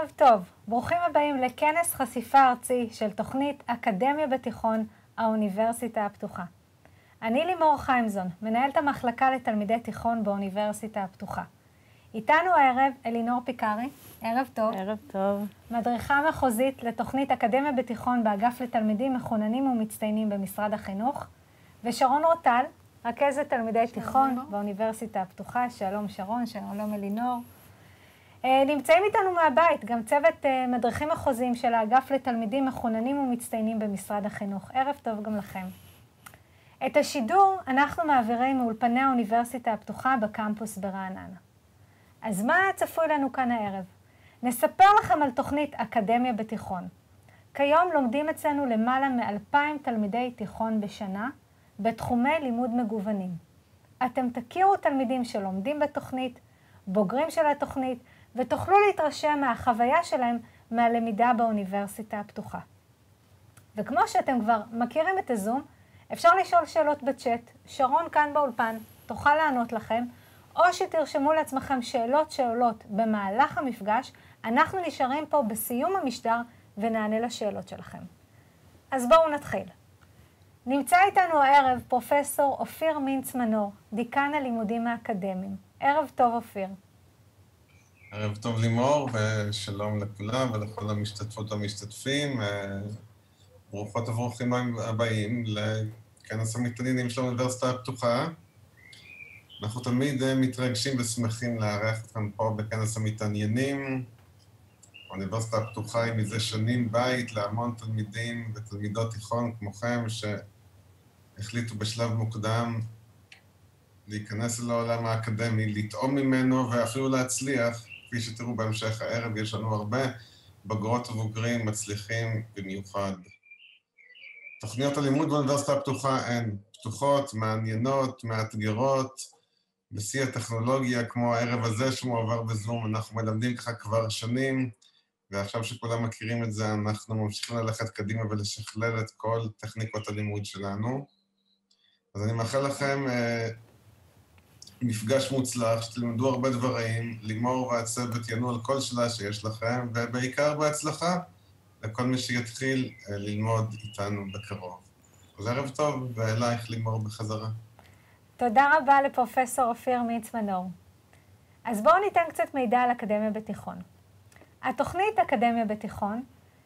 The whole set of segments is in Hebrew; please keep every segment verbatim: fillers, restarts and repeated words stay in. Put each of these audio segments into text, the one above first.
ערב טוב, ברוכים הבאים לכנס חשיפה ארצי של תוכנית אקדמיה בתיכון, האוניברסיטה הפתוחה. אני לימור חיימזון, מנהלת המחלקה לתלמידי תיכון באוניברסיטה הפתוחה. איתנו הערב אלינור פיקרי, ערב טוב. ערב טוב. מדריכה מחוזית לתוכנית אקדמיה בתיכון באגף לתלמידים מחוננים ומצטיינים במשרד החינוך, ושרון רוטל, רכזת תלמידי תיכון באוניברסיטה הפתוחה. שלום שרון, שלום אלינור. נמצאים איתנו מהבית גם צוות מדריכים מחוזיים של האגף לתלמידים מחוננים ומצטיינים במשרד החינוך. ערב טוב גם לכם. את השידור אנחנו מעבירים מאולפני האוניברסיטה הפתוחה בקמפוס ברעננה. אז מה צפוי לנו כאן הערב? נספר לכם על תוכנית אקדמיה בתיכון. כיום לומדים אצלנו למעלה מאלפיים תלמידי תיכון בשנה בתחומי לימוד מגוונים. אתם תכירו תלמידים שלומדים בתוכנית, בוגרים של התוכנית, ותוכלו להתרשם מהחוויה שלהם מהלמידה באוניברסיטה הפתוחה. וכמו שאתם כבר מכירים את הזום, אפשר לשאול שאלות בצ'אט. שרון כאן באולפן תוכל לענות לכם, או שתרשמו לעצמכם שאלות שעולות במהלך המפגש. אנחנו נשארים פה בסיום המשדר ונענה לשאלות שלכם. אז בואו נתחיל. נמצא איתנו הערב פרופסור אופיר מינץ-מנור, דיקן הלימודים האקדמיים. ערב טוב אופיר. ערב טוב לימור, ושלום לכולם ולכל המשתתפות והמשתתפים. ברוכות וברוכים הבאים לכנס המתעניינים של האוניברסיטה הפתוחה. אנחנו תמיד מתרגשים ושמחים לארח אתכם פה בכנס המתעניינים. האוניברסיטה הפתוחה היא מזה שנים בית להמון תלמידים ותלמידות תיכון כמוכם שהחליטו בשלב מוקדם להיכנס לעולם האקדמי, לטעום ממנו ואפילו להצליח. כפי שתראו בהמשך הערב, יש לנו הרבה בוגרות ובוגרים מצליחים במיוחד. תוכניות הלימוד באוניברסיטה הפתוחה הן פתוחות, מעניינות, מאתגרות, בשיא הטכנולוגיה, כמו הערב הזה שמועבר בזום. אנחנו מלמדים ככה כבר שנים, ועכשיו שכולם מכירים את זה, אנחנו ממשיכים ללכת קדימה ולשכלל את כל טכניקות הלימוד שלנו. אז אני מאחל לכם מפגש מוצלח, שתלמדו הרבה דברים, לימור והצוות יענו על כל שאלה שיש לכם, ובעיקר בהצלחה לכל מי שיתחיל ללמוד איתנו בקרוב. אז ערב טוב, ואלייך לימור בחזרה. תודה רבה לפרופסור אופיר מינץ-מנור. אז בואו ניתן קצת מידע על אקדמיה בתיכון. התוכנית אקדמיה בתיכון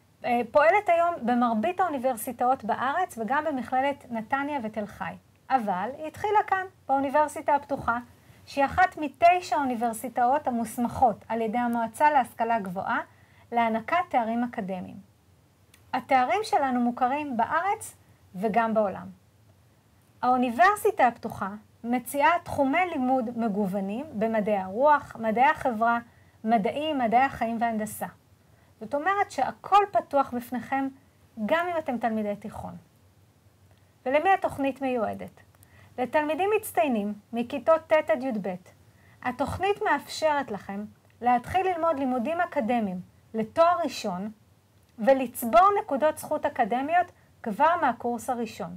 פועלת היום במרבית האוניברסיטאות בארץ וגם במכללת נתניה ותל חי. אבל היא התחילה כאן, באוניברסיטה הפתוחה, שהיא אחת מתשע האוניברסיטאות המוסמכות על ידי המועצה להשכלה גבוהה להענקת תארים אקדמיים. התארים שלנו מוכרים בארץ וגם בעולם. האוניברסיטה הפתוחה מציעה תחומי לימוד מגוונים במדעי הרוח, מדעי החברה, מדעים, מדעי החיים והנדסה. זאת אומרת שהכל פתוח בפניכם גם אם אתם תלמידי תיכון. ולמי התוכנית מיועדת? לתלמידים מצטיינים מכיתות ט' עד י"ב. התוכנית מאפשרת לכם להתחיל ללמוד לימודים אקדמיים לתואר ראשון ולצבור נקודות זכות אקדמיות כבר מהקורס הראשון.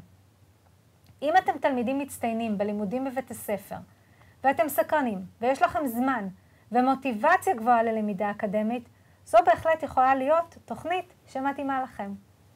אם אתם תלמידים מצטיינים בלימודים בבית הספר ואתם סקרנים ויש לכם זמן ומוטיבציה גבוהה ללמידה אקדמית, זו בהחלט יכולה להיות תוכנית שמתאימה לכם.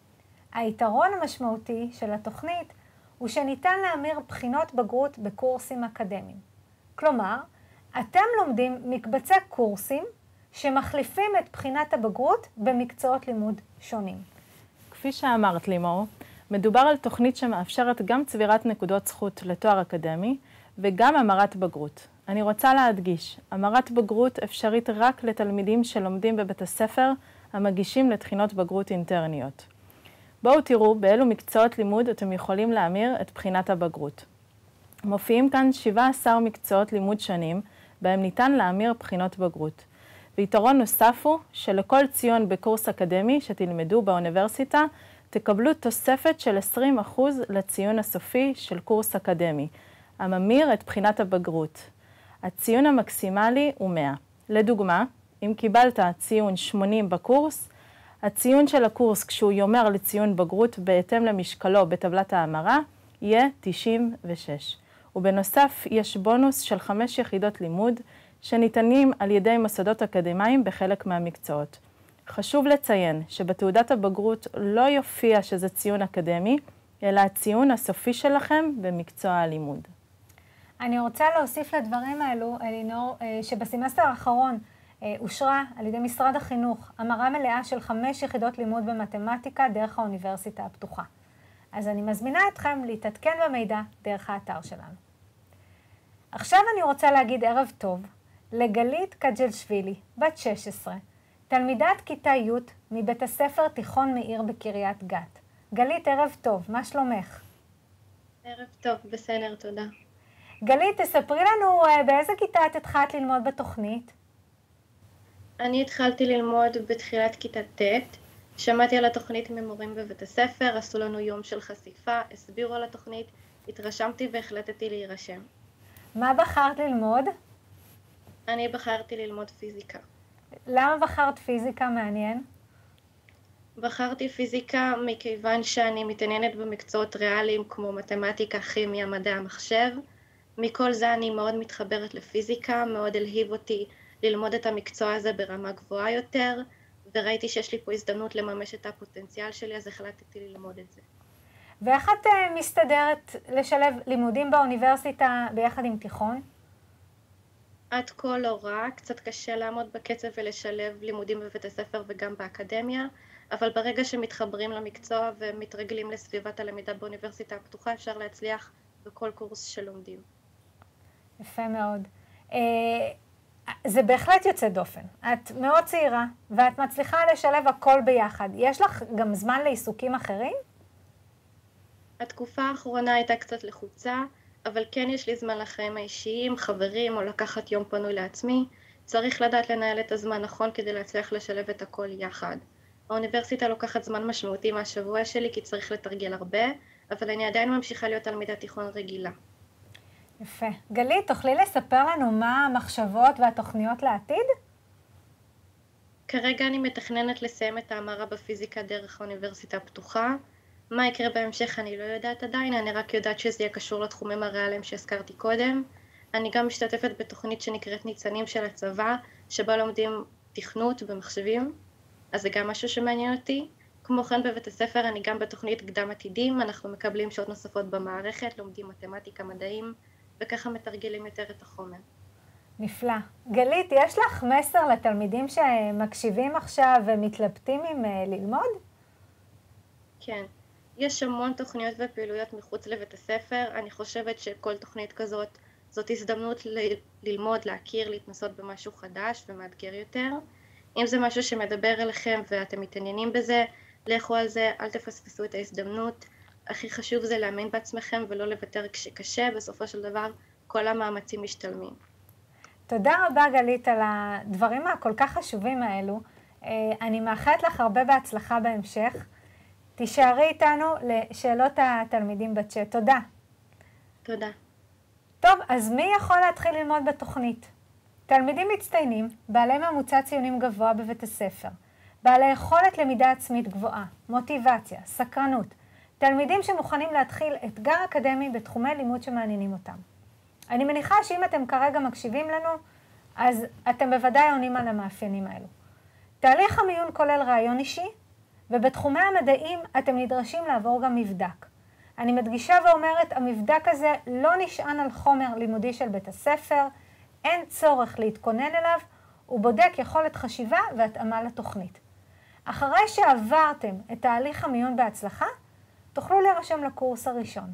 היתרון המשמעותי של התוכנית הוא שניתן להמיר בחינות בגרות בקורסים אקדמיים. כלומר, אתם לומדים מקבצי קורסים שמחליפים את בחינת הבגרות במקצועות לימוד שונים. כפי שאמרת לימור, מדובר על תוכנית שמאפשרת גם צבירת נקודות זכות לתואר אקדמי וגם המרת בגרות. אני רוצה להדגיש, המרת בגרות אפשרית רק לתלמידים שלומדים בבית הספר המגישים לתחינות בגרות אינטרניות. בואו תראו באילו מקצועות לימוד אתם יכולים להמיר את בחינת הבגרות. מופיעים כאן שבעה עשר מקצועות לימוד שונים, בהם ניתן להמיר בחינות בגרות. ויתרון נוסף הוא שלכל ציון בקורס אקדמי שתלמדו באוניברסיטה, תקבלו תוספת של עשרים אחוז לציון הסופי של קורס אקדמי, הממיר את בחינת הבגרות. הציון המקסימלי הוא מאה. לדוגמה, אם קיבלת ציון שמונים בקורס, הציון של הקורס כשהוא יומר לציון בגרות בהתאם למשקלו בטבלת ההמרה יהיה תשעים ושש. ובנוסף יש בונוס של חמש יחידות לימוד שניתנים על ידי מוסדות אקדמיים בחלק מהמקצועות. חשוב לציין שבתעודת הבגרות לא יופיע שזה ציון אקדמי, אלא הציון הסופי שלכם במקצוע הלימוד. אני רוצה להוסיף לדברים האלו, אלינור, שבסמסטר האחרון אושרה על ידי משרד החינוך המרה מלאה של חמש יחידות לימוד במתמטיקה דרך האוניברסיטה הפתוחה. אז אני מזמינה אתכם להתעדכן במידע דרך האתר שלנו. עכשיו אני רוצה להגיד ערב טוב לגלית קג'לשווילי, בת שש עשרה, תלמידת כיתה י' מבית הספר תיכון מאיר בקריית גת. גלית, ערב טוב, מה שלומך? ערב טוב, בסדר, תודה. גלית, תספרי לנו באיזה כיתה את התחלת ללמוד בתוכנית? אני התחלתי ללמוד בתחילת כיתה ט', שמעתי על התוכנית ממורים בבית הספר, עשו לנו יום של חשיפה, הסבירו על התוכנית, התרשמתי והחלטתי להירשם. מה בחרת ללמוד? אני בחרתי ללמוד פיזיקה. למה בחרת פיזיקה? מעניין. בחרתי פיזיקה מכיוון שאני מתעניינת במקצועות ריאליים כמו מתמטיקה, כימיה, מדעי המחשב. מכל זה אני מאוד מתחברת לפיזיקה, מאוד הלהיב אותי ללמוד את המקצוע הזה ברמה גבוהה יותר, וראיתי שיש לי פה הזדמנות לממש את הפוטנציאל שלי, אז החלטתי ללמוד את זה. ואיך את מסתדרת לשלב לימודים באוניברסיטה ביחד עם תיכון? עד כה לא רע, קצת קשה לעמוד בקצב ולשלב לימודים בבית הספר וגם באקדמיה, אבל ברגע שמתחברים למקצוע ומתרגלים לסביבת הלמידה באוניברסיטה הפתוחה, אפשר להצליח בכל קורס שלומדים. יפה מאוד. זה בהחלט יוצא דופן. את מאוד צעירה, ואת מצליחה לשלב הכל ביחד. יש לך גם זמן לעיסוקים אחרים? התקופה האחרונה הייתה קצת לחוצה, אבל כן יש לי זמן לחיים האישיים, חברים, או לקחת יום פנוי לעצמי. צריך לדעת לנהל את הזמן נכון כדי להצליח לשלב את הכל יחד. האוניברסיטה לוקחת זמן משמעותי מהשבוע שלי, כי צריך לתרגל הרבה, אבל אני עדיין ממשיכה להיות תלמידת תיכון רגילה. יפה. גלית, תוכלי לספר לנו מה המחשבות והתוכניות לעתיד? כרגע אני מתכננת לסיים את ההמרה בפיזיקה דרך האוניברסיטה הפתוחה. מה יקרה בהמשך אני לא יודעת עדיין, אני רק יודעת שזה יהיה קשור לתחומים הריאליים שהזכרתי קודם. אני גם משתתפת בתוכנית שנקראת ניצנים של הצבא, שבה לומדים תכנות במחשבים, אז זה גם משהו שמעניין אותי. כמו כן בבית הספר אני גם בתוכנית קדם עתידים, אנחנו מקבלים שעות נוספות במערכת, לומדים מתמטיקה, מדעים, וככה מתרגלים יותר את החומר. נפלא. גלית, יש לך מסר לתלמידים שמקשיבים עכשיו ומתלבטים עם ללמוד? כן. יש המון תוכניות ופעילויות מחוץ לבית הספר. אני חושבת שכל תוכנית כזאת זאת הזדמנות ל- ללמוד, להכיר, להתנסות במשהו חדש ומאתגר יותר. אם זה משהו שמדבר אליכם ואתם מתעניינים בזה, לכו על זה, אל תפספסו את ההזדמנות. הכי חשוב זה להאמין בעצמכם ולא לוותר כשקשה, בסופו של דבר כל המאמצים משתלמים. תודה רבה גלית על הדברים הכל כך חשובים האלו. אני מאחלת לך הרבה בהצלחה בהמשך. תישארי איתנו לשאלות התלמידים בצ'אט. תודה. תודה. טוב, אז מי יכול להתחיל ללמוד בתוכנית? תלמידים מצטיינים, בעלי ממוצע ציונים גבוה בבית הספר, בעלי יכולת למידה עצמית גבוהה, מוטיבציה, סקרנות, תלמידים שמוכנים להתחיל אתגר אקדמי בתחומי לימוד שמעניינים אותם. אני מניחה שאם אתם כרגע מקשיבים לנו, אז אתם בוודאי עונים על המאפיינים האלו. תהליך המיון כולל רעיון אישי, ובתחומי המדעים אתם נדרשים לעבור גם מבדק. אני מדגישה ואומרת, המבדק הזה לא נשען על חומר לימודי של בית הספר, אין צורך להתכונן אליו, הוא בודק יכולת חשיבה והתאמה לתוכנית. אחרי שעברתם את תהליך המיון בהצלחה, תוכלו להירשם לקורס הראשון.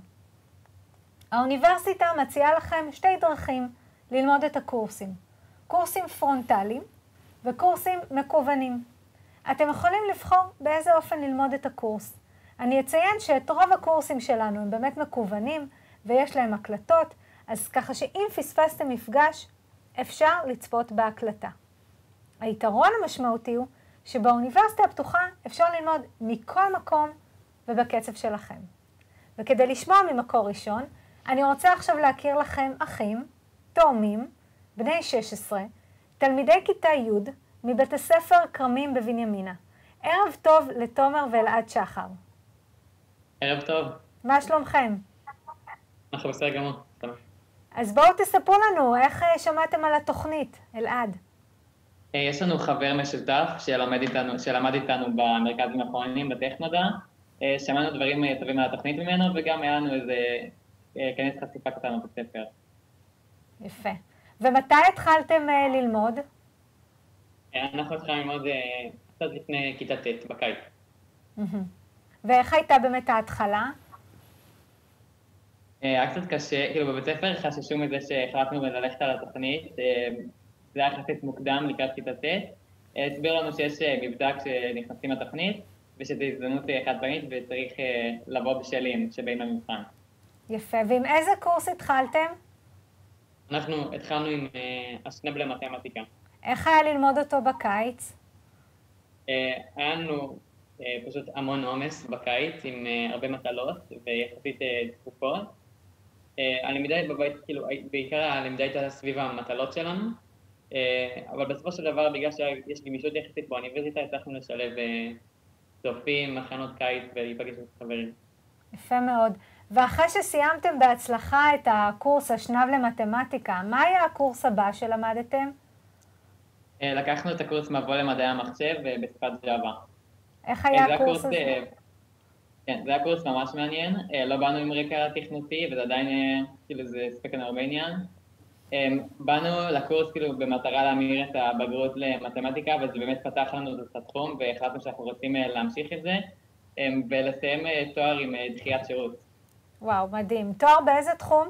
האוניברסיטה מציעה לכם שתי דרכים ללמוד את הקורסים. קורסים פרונטליים וקורסים מקוונים. אתם יכולים לבחור באיזה אופן ללמוד את הקורס. אני אציין שאת רוב הקורסים שלנו הם באמת מקוונים ויש להם הקלטות, אז ככה שאם פספסתם מפגש, אפשר לצפות בהקלטה. היתרון המשמעותי הוא שבאוניברסיטה הפתוחה אפשר ללמוד מכל מקום ובקצב שלכם. וכדי לשמוע ממקור ראשון, אני רוצה עכשיו להכיר לכם אחים, תאומים, בני שש עשרה, תלמידי כיתה י' מבית הספר כרמים בבנימינה. ערב טוב לתומר ואלעד שחר. ערב טוב. מה שלומכם? אנחנו בסדר גמור. טוב. אז בואו תספרו לנו איך שמעתם על התוכנית, אלעד. יש לנו חבר משותף שלמד איתנו, שלמד איתנו במרכזים האחרונים בטכנודע. שמענו דברים טובים על התוכנית ממנו, וגם היה לנו איזה כנס חשיפה קטן בבית ספר. יפה. ומתי התחלתם ללמוד? אנחנו התחלנו ללמוד קצת לפני כיתה ט' בקיץ. ואיך הייתה באמת ההתחלה? היה קצת קשה, כאילו בבית ספר חששו מזה שהחלטנו ללכת על התוכנית, זה היה יחסית מוקדם לקראת כיתה ט', הסביר לנו שיש מבדק שנכנסים לתוכנית, ושזו הזדמנות חד פעמית וצריך לבוא בשלים שבאים למבחן. יפה, ועם איזה קורס התחלתם? אנחנו התחלנו עם השנב למתמטיקה. איך היה ללמוד אותו בקיץ? היה לנו פשוט המון עומס בקיץ עם הרבה מטלות ויחסית דחופות. הלמידה בבית, כאילו, בעיקר הלמידה הייתה סביב המטלות שלנו, אבל בסופו של דבר, בגלל שיש גמישות יחסית באוניברסיטה, הצלחנו לשלב צופים, מחנות קיץ ולהיפגש עם חברים. יפה מאוד. ואחרי שסיימתם בהצלחה את הקורס השנב למתמטיקה, מה היה הקורס הבא שלמדתם? לקחנו את הקורס מבוא למדעי המחשב בשפת ג'אווה. איך היה הקורס הזה? כן, זה היה קורס ממש מעניין, לא באנו עם רקע תכנותי, וזה עדיין, כאילו, זה ספק הרבה עניין. באנו לקורס, כאילו, במטרה להמיר את הבגרות למתמטיקה, וזה באמת פתח לנו את התחום, והחלטנו שאנחנו רוצים להמשיך את זה, ולסיים תואר עם דחיית שירות. וואו, מדהים. תואר באיזה תחום?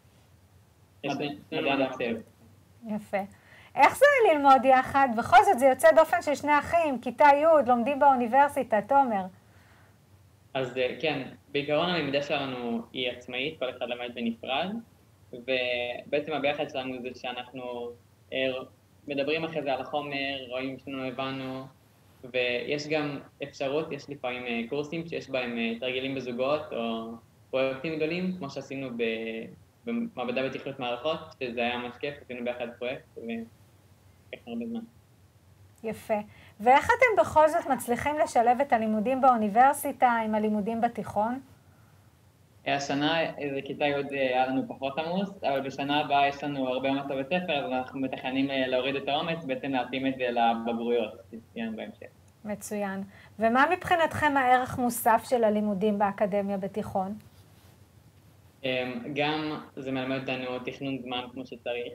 מדעי המחשב. יפה. איך זה ללמוד יחד? בכל זאת, זה יוצא דופן של שני אחים, כיתה י', לומדים באוניברסיטה, תומר. אז כן, בעיקרון הלמידה שלנו היא עצמאית, כל אחד למד בנפרד, ובעצם הביחד שלנו זה שאנחנו מדברים אחרי זה על החומר, רואים שאנחנו הבנו, ויש גם אפשרות, יש לפעמים קורסים שיש בהם תרגילים בזוגות או פרויקטים גדולים, כמו שעשינו במעבדה בתכנות מערכות, שזה היה ממש כיף, עשינו ביחד פרויקט, וכך הרבה זמן. יפה. ואיך אתם בכל זאת מצליחים לשלב את הלימודים באוניברסיטה עם הלימודים בתיכון? השנה, איזה כיתה י' היה לנו פחות עמוס, אבל בשנה הבאה יש לנו הרבה עומס בבית ספר, אז אנחנו מתכננים להוריד את העומס, בעצם להתאים את זה לבגרויות, שציינו בהמשך. מצוין. ומה מבחינתכם הערך מוסף של הלימודים באקדמיה בתיכון? גם זה מלמד אותנו תכנון זמן כמו שצריך,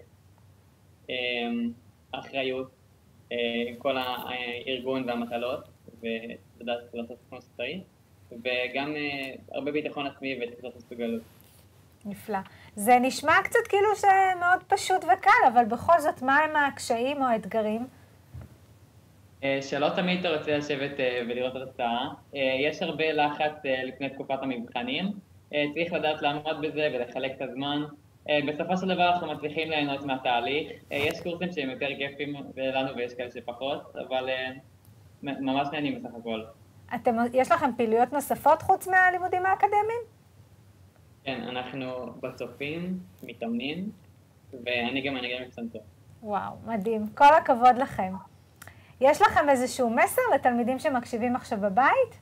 אחריות, עם כל הארגון והמטלות, ולדעת לעשות כמו שצריך, וגם הרבה ביטחון עצמי ותחושת מסוגלות. נפלא. זה נשמע קצת כאילו שמאוד פשוט וקל, אבל בכל זאת, מה הם הקשיים או האתגרים? שלא תמיד אתה רוצה לשבת ולראות את התוצאה. יש הרבה לחץ לפני תקופת המבחנים, צריך לדעת לעמוד בזה ולחלק את הזמן. בסופו של דבר אנחנו מצליחים ליהנות מהתהליך. יש קורסים שהם יותר כיפים לנו ויש כאלה שפחות, אבל ממש נהנים בסך הכל. אתם, יש לכם פעילויות נוספות חוץ מהלימודים האקדמיים? כן, אנחנו בצופים, מתאמנים, ואני גם מנגן בפסנתר. וואו, מדהים. כל הכבוד לכם. יש לכם איזשהו מסר לתלמידים שמקשיבים עכשיו בבית?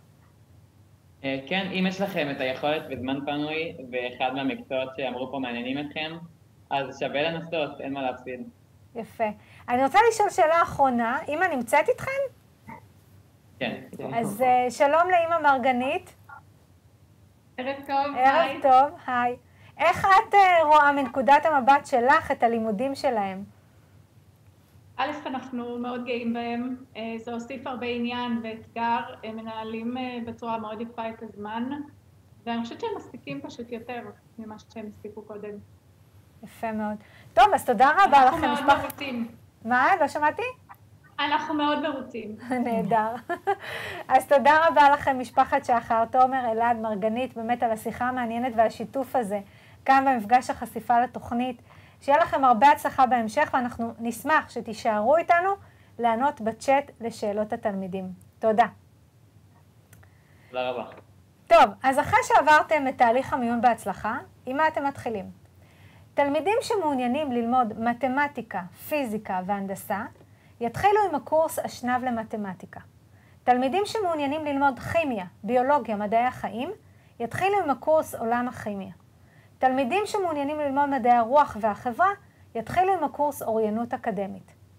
כן, אם יש לכם את היכולת בזמן פנוי, ואחד מהמקצועות שאמרו פה מעניינים אתכם, אז שווה לנסות, אין מה להפסיד. יפה. אני רוצה לשאול שאלה אחרונה, אמא נמצאת איתכם? כן. אז שלום לאמא מרגנית. ערב טוב, היי. ערב טוב, היי. איך את רואה מנקודת המבט שלך את הלימודים שלהם? א', אנחנו מאוד גאים בהם, זה הוסיף הרבה עניין ואתגר, הם מנהלים בצורה מאוד יפה את הזמן, ואני חושבת שהם מספיקים פשוט יותר ממה שהם הספיקו קודם. יפה מאוד. טוב, אז תודה רבה לכם. אנחנו מאוד מרוצים. מה? לא שמעתי? אנחנו מאוד מרוצים. נהדר. אז תודה רבה לכם, משפחת שחר, תומר, אלעד, מרגנית, באמת על השיחה המעניינת והשיתוף הזה, כאן במפגש החשיפה לתוכנית. שיהיה לכם הרבה הצלחה בהמשך, ואנחנו נשמח שתישארו איתנו לענות בצ'אט לשאלות התלמידים. תודה. תודה רבה. טוב, אז אחרי שעברתם את תהליך המיון בהצלחה, עם מה אתם מתחילים? תלמידים שמעוניינים ללמוד מתמטיקה, פיזיקה והנדסה, יתחילו עם הקורס השנב למתמטיקה. תלמידים שמעוניינים ללמוד כימיה, ביולוגיה, מדעי החיים, יתחילו עם הקורס עולם הכימיה. תלמידים שמעוניינים ללמוד מדעי הרוח והחברה, יתחילו עם הקורס אוריינות אקדמית.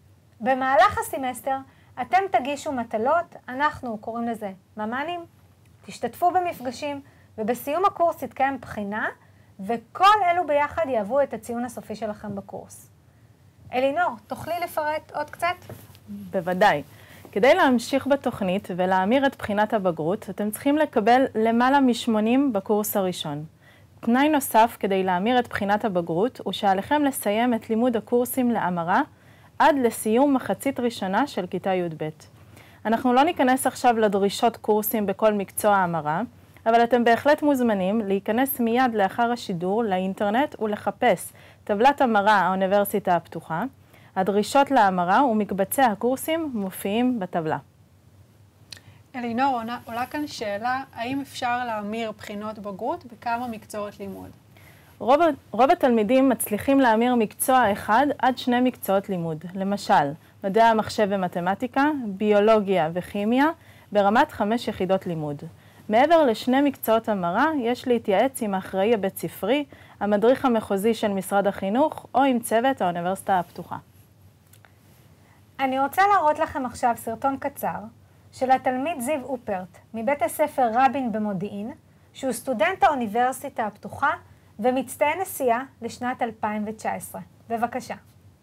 במהלך הסמסטר אתם תגישו מטלות, אנחנו קוראים לזה ממ"נים, תשתתפו במפגשים, ובסיום הקורס תתקיים בחינה, וכל אלו ביחד יעברו את הציון הסופי שלכם בקורס. אלינור, תוכלי לפרט עוד קצת? בוודאי. כדי להמשיך בתוכנית ולהמיר את בחינת הבגרות, אתם צריכים לקבל למעלה מ-שמונים בקורס הראשון. תנאי נוסף כדי להמיר את בחינת הבגרות הוא שעליכם לסיים את לימוד הקורסים להמרה עד לסיום מחצית ראשונה של כיתה י' ב'. אנחנו לא ניכנס עכשיו לדרישות קורסים בכל מקצוע ההמרה, אבל אתם בהחלט מוזמנים להיכנס מיד לאחר השידור לאינטרנט ולחפש טבלת המרה האוניברסיטה הפתוחה. הדרישות להמרה ומקבצי הקורסים מופיעים בטבלה. אלינור, עולה כאן שאלה, האם אפשר להמיר בחינות בגרות בכמה מקצועות לימוד? רוב, רוב התלמידים מצליחים להמיר מקצוע אחד עד שני מקצועות לימוד. למשל, מדעי המחשב ומתמטיקה, ביולוגיה וכימיה, ברמת חמש יחידות לימוד. מעבר לשני מקצועות המרה, יש להתייעץ עם האחראי הבית ספרי, המדריך המחוזי של משרד החינוך, או עם צוות האוניברסיטה הפתוחה. אני רוצה להראות לכם עכשיו סרטון קצר של התלמיד זיו אופרט מבית הספר רבין במודיעין, שהוא סטודנט האוניברסיטה הפתוחה ומצטיין נסיעה לשנת אלפיים תשע עשרה. בבקשה.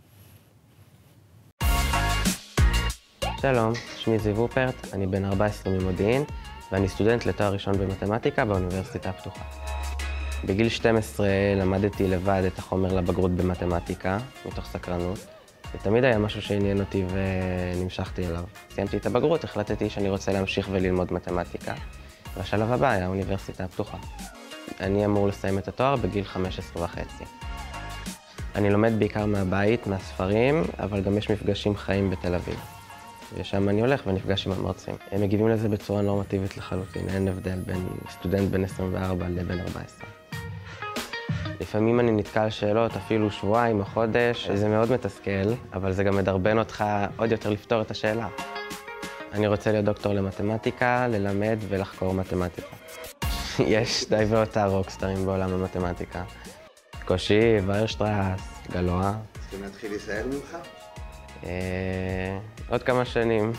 שלום, שמי זיו אופרט, אני בן ארבע עשרה ממודיעין ואני סטודנט לתואר ראשון במתמטיקה באוניברסיטה הפתוחה. בגיל שתים עשרה למדתי לבד את החומר לבגרות במתמטיקה, מתוך סקרנות, ותמיד היה משהו שעניין אותי ונמשכתי אליו. סיימתי את הבגרות, החלטתי שאני רוצה להמשיך וללמוד מתמטיקה, והשלב הבא היה האוניברסיטה הפתוחה. אני אמור לסיים את התואר בגיל חמש עשרה וחצי. אני לומד בעיקר מהבית, מהספרים, אבל גם יש מפגשים חיים בתל אביב. ושם אני הולך ונפגש עם המרצים. הם מגיבים לזה בצורה נורמטיבית לחלוטין, אין הבדל בין סטודנט בן עשרים וארבע לבין ארבע עשרה. לפעמים אני נתקע על שאלות, אפילו שבועיים או חודש, זה מאוד מתסכל, אבל זה גם מדרבן אותך עוד יותר לפתור את השאלה. אני רוצה להיות דוקטור למתמטיקה, ללמד ולחקור מתמטיקה. יש די ואותה רוקסטרים בעולם המתמטיקה. קושי, ויירשטרס, גלואה. צריכים להתחיל להישאר ממך? עוד כמה שנים.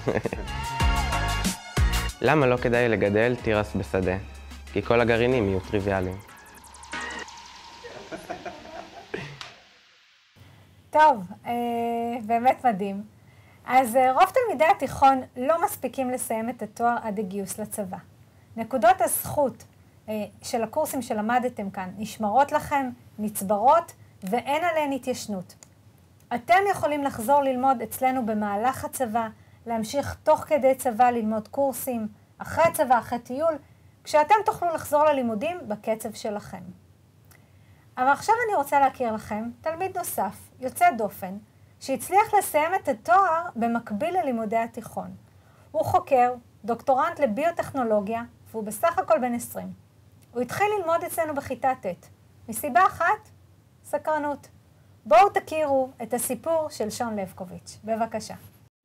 למה לא כדאי לגדל תירס בשדה? כי כל הגרעינים יהיו טריוויאליים. טוב, אה, באמת מדהים. אז אה, רוב תלמידי התיכון לא מספיקים לסיים את התואר עד הגיוס לצבא. נקודות הזכות אה, של הקורסים שלמדתם כאן נשמרות לכם, נצברות, ואין עליהן התיישנות. אתם יכולים לחזור ללמוד אצלנו במהלך הצבא, להמשיך תוך כדי צבא ללמוד קורסים, אחרי צבא, אחרי טיול, כשאתם תוכלו לחזור ללימודים בקצב שלכם. אבל עכשיו אני רוצה להכיר לכם תלמיד נוסף, יוצא דופן, שהצליח לסיים את התואר במקביל ללימודי התיכון. הוא חוקר, דוקטורנט לביוטכנולוגיה, והוא בסך הכל בן עשרים. הוא התחיל ללמוד אצלנו בכיתה ט', מסיבה אחת, סקרנות. בואו תכירו את הסיפור של שון לבקוביץ'. בבקשה.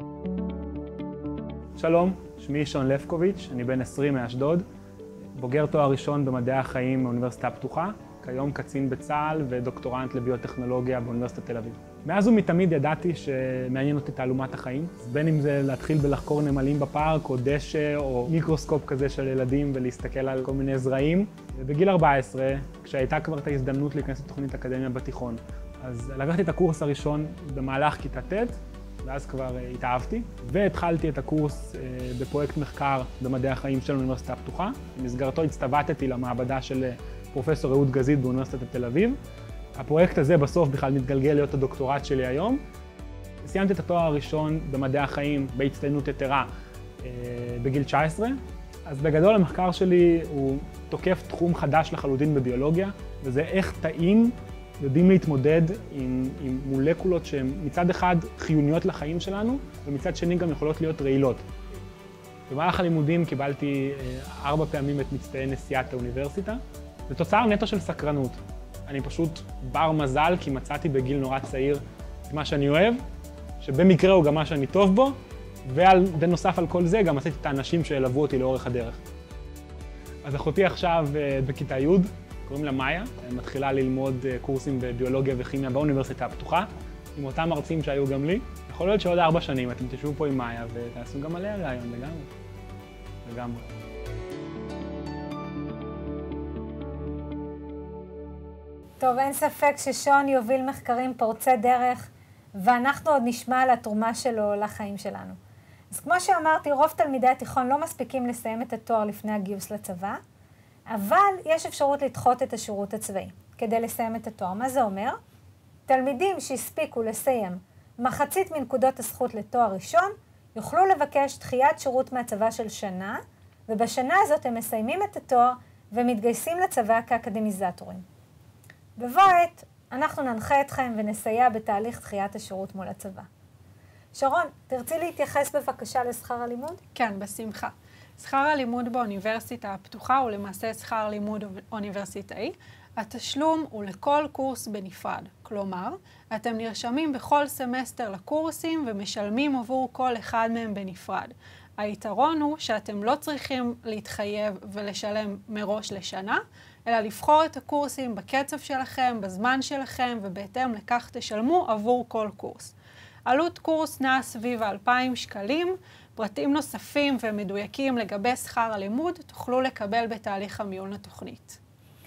שלום, שמי שון לבקוביץ', אני בן עשרים מאשדוד, בוגר תואר ראשון במדעי החיים באוניברסיטה הפתוחה, כיום קצין בצה"ל ודוקטורנט לביוטכנולוגיה באוניברסיטת תל אביב. מאז ומתמיד ידעתי שמעניין אותי תעלומת החיים, בין אם זה להתחיל בלחקור נמלים בפארק או דשא או מיקרוסקופ כזה של ילדים ולהסתכל על כל מיני זרעים. ובגיל ארבע עשרה, כשהייתה כבר את ההזדמנות להיכנס לתוכנית אקדמיה בתיכון, אז לקחתי את הקורס הראשון במהלך כיתה ט', ואז כבר התאהבתי, והתחלתי את הקורס בפרויקט מחקר במדעי החיים של האוניברסיטה הפתוחה. במסגרתו הצטוותתי למעבדה של פרופסור אהוד גזית באוניברסיטת תל אביב. הפרויקט הזה בסוף בכלל מתגלגל להיות הדוקטורט שלי היום. סיימתי את התואר הראשון במדעי החיים בהצטיינות יתרה בגיל תשע עשרה. אז בגדול המחקר שלי הוא תוקף תחום חדש לחלוטין בביולוגיה, וזה איך תאים יודעים להתמודד עם, עם מולקולות שהן מצד אחד חיוניות לחיים שלנו, ומצד שני גם יכולות להיות רעילות. במהלך הלימודים קיבלתי ארבע פעמים את מצטיין נשיאת האוניברסיטה. זה תוצר נטו של סקרנות. אני פשוט בר מזל כי מצאתי בגיל נורא צעיר את מה שאני אוהב, שבמקרה הוא גם מה שאני טוב בו, ובנוסף על כל זה גם עשיתי את האנשים שילוו אותי לאורך הדרך. אז אחותי עכשיו בכיתה י', קוראים לה מאיה, מתחילה ללמוד קורסים בביולוגיה וכימיה באוניברסיטה הפתוחה, עם אותם מרצים שהיו גם לי. יכול להיות שעוד ארבע שנים אתם תשבו פה עם מאיה ותעשו גם עליה רעיון לגמרי. לגמרי. טוב, אין ספק ששון יוביל מחקרים פורצי דרך, ואנחנו עוד נשמע על התרומה שלו לחיים שלנו. אז כמו שאמרתי, רוב תלמידי התיכון לא מספיקים לסיים את התואר לפני הגיוס לצבא, אבל יש אפשרות לדחות את השירות הצבאי כדי לסיים את התואר. מה זה אומר? תלמידים שהספיקו לסיים מחצית מנקודות הזכות לתואר ראשון, יוכלו לבקש דחיית שירות מהצבא של שנה, ובשנה הזאת הם מסיימים את התואר ומתגייסים לצבא כאקדמיזטורים. בבוא עת, אנחנו ננחה אתכם ונסייע בתהליך דחיית השירות מול הצבא. שרון, תרצי להתייחס בבקשה לשכר הלימוד? כן, בשמחה. שכר הלימוד באוניברסיטה הפתוחה הוא למעשה שכר לימוד אוניברסיטאי. התשלום הוא לכל קורס בנפרד. כלומר, אתם נרשמים בכל סמסטר לקורסים ומשלמים עבור כל אחד מהם בנפרד. היתרון הוא שאתם לא צריכים להתחייב ולשלם מראש לשנה, אלא לבחור את הקורסים בקצב שלכם, בזמן שלכם, ובהתאם לכך תשלמו עבור כל קורס. עלות קורס נע סביב אלפיים שקלים, פרטים נוספים ומדויקים לגבי שכר הלימוד תוכלו לקבל בתהליך המיון לתוכנית.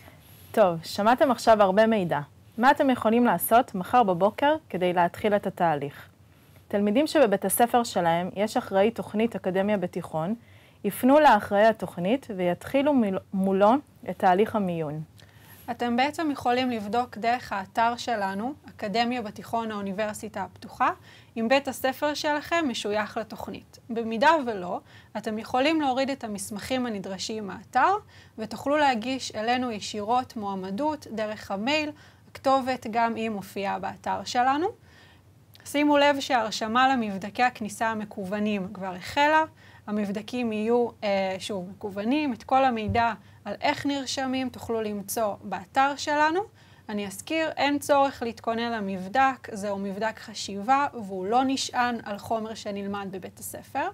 טוב, שמעתם עכשיו הרבה מידע. מה אתם יכולים לעשות מחר בבוקר כדי להתחיל את התהליך? תלמידים שבבית הספר שלהם יש אחראי תוכנית אקדמיה בתיכון, יפנו לאחראי התוכנית ויתחילו מולו את תהליך המיון. אתם בעצם יכולים לבדוק דרך האתר שלנו, אקדמיה בתיכון האוניברסיטה הפתוחה, אם בית הספר שלכם משוייך לתוכנית. במידה ולא, אתם יכולים להוריד את המסמכים הנדרשים מהאתר, ותוכלו להגיש אלינו ישירות מועמדות דרך המייל, הכתובת גם היא מופיעה באתר שלנו. שימו לב שההרשמה למבדקי הכניסה המקוונים כבר החלה, המבדקים יהיו אה, שוב מקוונים, את כל המידע על איך נרשמים תוכלו למצוא באתר שלנו. אני אזכיר, אין צורך להתכונן למבדק, זהו מבדק חשיבה והוא לא נשען על חומר שנלמד בבית הספר.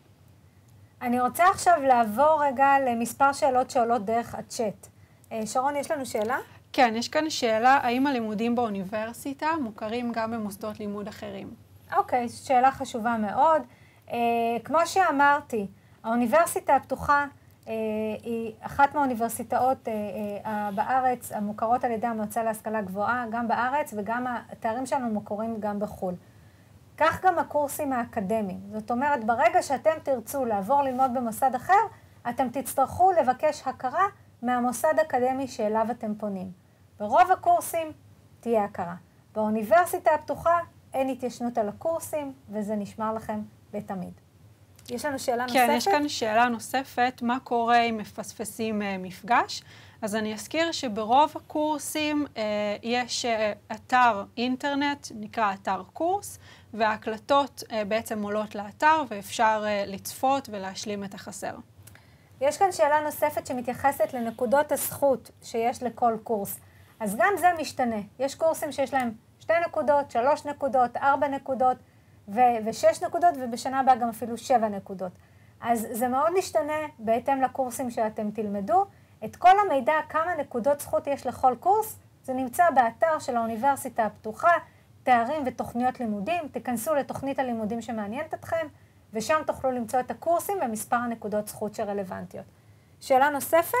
אני רוצה עכשיו לעבור רגע למספר שאלות שעולות דרך הצ'אט. שרון, יש לנו שאלה? כן, יש כאן שאלה, האם הלימודים באוניברסיטה מוכרים גם במוסדות לימוד אחרים? אוקיי, שאלה חשובה מאוד. אה, כמו שאמרתי, האוניברסיטה הפתוחה אה, היא אחת מהאוניברסיטאות אה, אה, בארץ, המוכרות על ידי המועצה להשכלה גבוהה, גם בארץ, וגם התארים שלנו מוכרים גם בחו"ל. כך גם הקורסים האקדמיים. זאת אומרת, ברגע שאתם תרצו לעבור ללמוד במוסד אחר, אתם תצטרכו לבקש הכרה מהמוסד האקדמי שאליו אתם פונים. ברוב הקורסים תהיה הכרה. באוניברסיטה הפתוחה אין התיישנות על הקורסים, וזה נשמר לכם לתמיד. יש לנו שאלה נוספת? כן, יש כאן שאלה נוספת, מה קורה אם מפספסים אה, מפגש? אז אני אזכיר שברוב הקורסים אה, יש אה, אתר אינטרנט, נקרא אתר קורס, וההקלטות אה, בעצם עולות לאתר, ואפשר אה, לצפות ולהשלים את החסר. יש כאן שאלה נוספת שמתייחסת לנקודות הזכות שיש לכל קורס. אז גם זה משתנה. יש קורסים שיש להם שתי נקודות, שלוש נקודות, ארבע נקודות ו- ושש נקודות, ובשנה הבאה גם אפילו שבע נקודות. אז זה מאוד משתנה בהתאם לקורסים שאתם תלמדו. את כל המידע, כמה נקודות זכות יש לכל קורס, זה נמצא באתר של האוניברסיטה הפתוחה, תארים ותוכניות לימודים. תיכנסו לתוכנית הלימודים שמעניינת אתכם, ושם תוכלו למצוא את הקורסים ומספר הנקודות זכות שרלוונטיות. שאלה נוספת?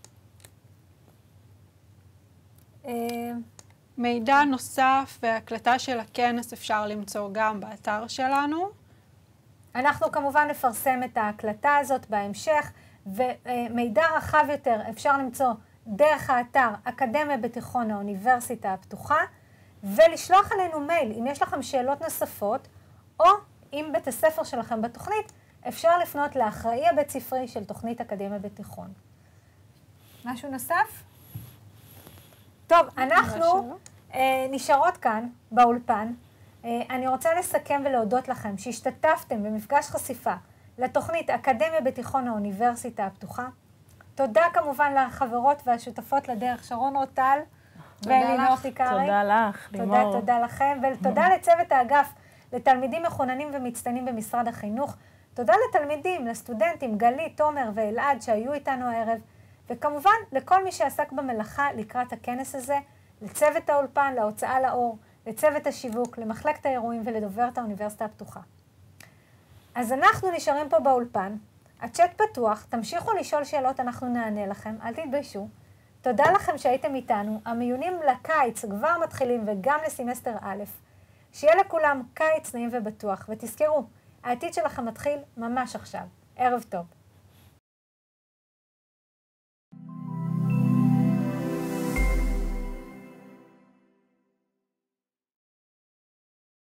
מידע נוסף והקלטה של הכנס אפשר למצוא גם באתר שלנו. אנחנו כמובן נפרסם את ההקלטה הזאת בהמשך, ומידע רחב יותר אפשר למצוא דרך האתר אקדמיה בתיכון האוניברסיטה הפתוחה, ולשלוח אלינו מייל אם יש לכם שאלות נוספות, או אם בית הספר שלכם בתוכנית, אפשר לפנות לאחראי הבית ספרי של תוכנית אקדמיה בתיכון. משהו נוסף? טוב, אנחנו אה, נשארות כאן באולפן. אה, אני רוצה לסכם ולהודות לכם שהשתתפתם במפגש חשיפה לתוכנית אקדמיה בתיכון האוניברסיטה הפתוחה. תודה כמובן לחברות והשותפות לדרך, שרון רוטל ולינור תיקרי. תודה לך, לימור. תודה, תודה לכם, ותודה לצוות האגף, לתלמידים מחוננים ומצטיינים במשרד החינוך. תודה לתלמידים, לסטודנטים, גלית, תומר ואלעד שהיו איתנו הערב. וכמובן, לכל מי שעסק במלאכה לקראת הכנס הזה, לצוות האולפן, להוצאה לאור, לצוות השיווק, למחלקת האירועים ולדוברת האוניברסיטה הפתוחה. אז אנחנו נשארים פה באולפן, הצ'אט פתוח, תמשיכו לשאול שאלות, אנחנו נענה לכם, אל תתביישו. תודה לכם שהייתם איתנו, המיונים לקיץ כבר מתחילים וגם לסמסטר א', שיהיה לכולם קיץ נעים ובטוח, ותזכרו, העתיד שלכם מתחיל ממש עכשיו. ערב טוב.